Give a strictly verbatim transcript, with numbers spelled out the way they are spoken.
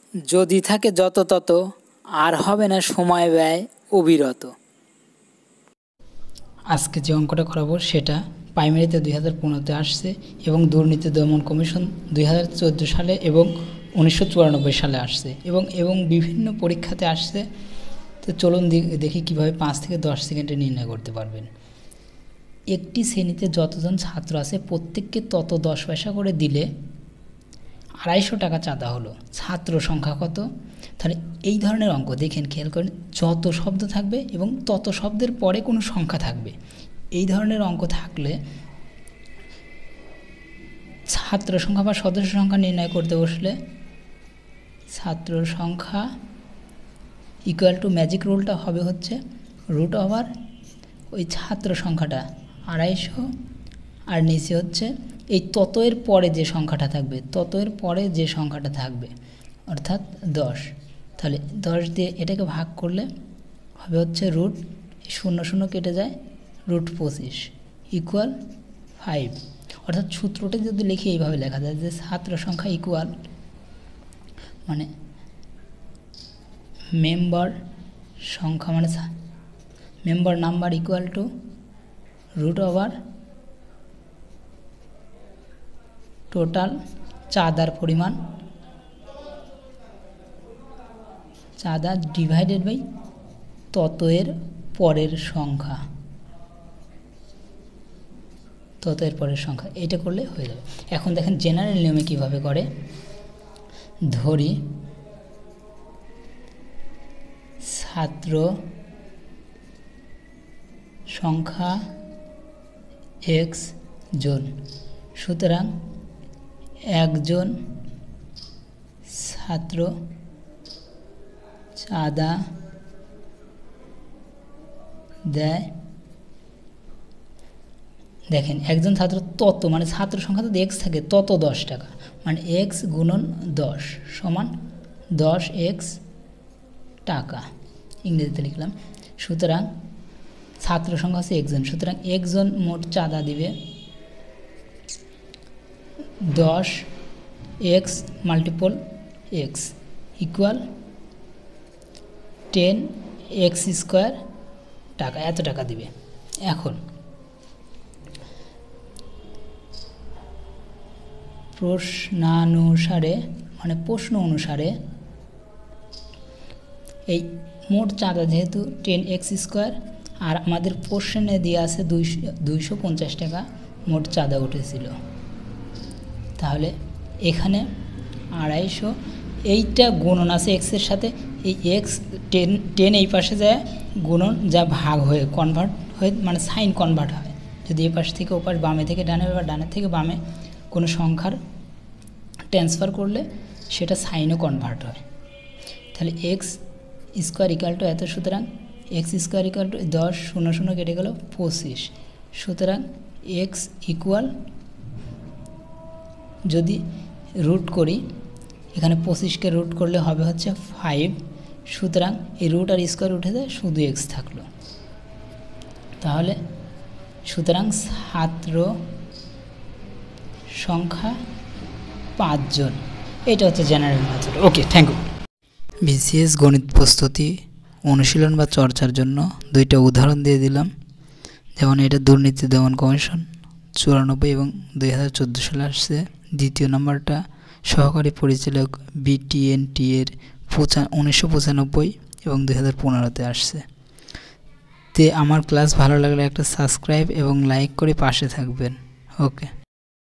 যদি থাকে যত তত, আর হবে না সময় ব্যয় অবিরত। আজকে যে অঙ্কটা করাবো সেটা প্রাইমারিতে দুই হাজার পনেরোতে আসছে এবং দুর্নীতি দমন কমিশন দুই হাজার চোদ্দো সালে এবং উনিশশো চুরানব্বই সালে আসছে এবং এবং বিভিন্ন পরীক্ষাতে আসছে। তো চলুন দেখি কিভাবে পাঁচ থেকে দশ সেকেন্ডে নির্ণয় করতে পারবেন। একটি শ্রেণীতে যতজন ছাত্র আছে প্রত্যেককে তত দশ পয়সা করে দিলে আড়াইশো টাকা চাঁদা হলো। ছাত্র সংখ্যা কত? তাহলে এই ধরনের অঙ্ক দেখেন, খেয়াল করেন, যত শব্দ থাকবে এবং তত শব্দের পরে কোনো সংখ্যা থাকবে। এই ধরনের অঙ্ক থাকলে ছাত্র সংখ্যা বা সদস্য সংখ্যা নির্ণয় করতে বসলে ছাত্র সংখ্যা ইকুয়াল টু ম্যাজিক রুলটা হবে হচ্ছে রুট ওভার ওই ছাত্র সংখ্যাটা আড়াইশো আর নিচে হচ্ছে এই তত এর পরে যে সংখ্যাটা থাকবে তত এর পরে যে সংখ্যাটা থাকবে অর্থাৎ দশ। তাহলে দশ দিয়ে এটাকে ভাগ করলে হবে হচ্ছে রুট শূন্য শূন্য কেটে যায় রুট পঁচিশ ইকুয়াল ফাইভ। অর্থাৎ সূত্রটা যদি লিখে এইভাবে লেখা যায় যে ছাত্র সংখ্যা ইকুয়াল মানে মেম্বার সংখ্যা মানে member number equal to root over total চাঁদার পরিমাণ চাঁদা ডিভাইডেড বাই তত এর পরের সংখ্যা তত এর পরের সংখ্যা এটা করলে হয়ে যাবে। এখন দেখেন জেনারেল নিয়মে কিভাবে করে। ধরি ছাত্র সংখ্যা এক্স জন, সুতরাং একজন ছাত্র চাঁদা দেয়। দেখেন একজন ছাত্র তত মানে ছাত্র সংখ্যা যদি এক্স থাকে তত দশ টাকা মানে এক্স গুণন দশ সমান দশ এক্স টাকা ইংরেজিতে লিখলাম। সুতরাং ছাত্র সংখ্যা আছে একজন, সুতরাং একজন মোট চাঁদা দিবে দশ X multiple X equal ten X square টাকা, এত টাকা দিবে। এখন প্রশ্নানুসারে মানে প্রশ্ন অনুসারে এই মোট চাঁদা যেহেতু টেন এক্স স্কোয়ার আর আমাদের প্রশ্নে দিয়ে আছে দুইশো দুইশো পঞ্চাশ টাকা মোট চাঁদা উঠেছিল, তাহলে এখানে আড়াইশো এইটা গুণন আছে এক্সের সাথে, এই এক্স টেন টেন এই পাশে যায় গুণন যা ভাগ হয়ে কনভার্ট হয়ে মানে সাইন কনভার্ট হয়। যদি এই পাশ থেকে ও পাশ বামে থেকে ডানে বা ডানের থেকে বামে কোনো সংখ্যার ট্রান্সফার করলে সেটা সাইনও কনভার্ট হয়। তাহলে এক্স স্কোয়ার ইকাল টু এত, সুতরাং এক্স স্কোয়ার ইকাল টু দশ শূন্য শূন্য কেটে গেল পঁচিশ, সুতরাং এক্স ইকুয়াল যদি রুট করি এখানে পঁচিশকে রুট করলে হবে হচ্ছে ফাইভ, সুতরাং এই রুট আর স্কোয়ার উঠে যায় শুধু এক্স থাকলো। তাহলে সুতরাং ছাত্র সংখ্যা পাঁচজন, এটা হচ্ছে general method. Okay, thank you. BCS গণিত প্রস্তুতি অনুশীলন বা চর্চার জন্য দুইটা উদাহরণ দিয়ে দিলাম, যেমন এটা দুর্নীতি দমন কমিশন চুরানব্বই এবং দুই হাজার চোদ্দো সালে আসছে। দ্বিতীয় নম্বরটা সহকারী পরিচালক বিটিএনটি এর পঁচা উনিশশো পঁচানব্বই এবং দুই হাজার পনেরোতে আসছে। তে আমার ক্লাস ভালো লাগলে একটা সাবস্ক্রাইব এবং লাইক করে পাশে থাকবেন। ওকে।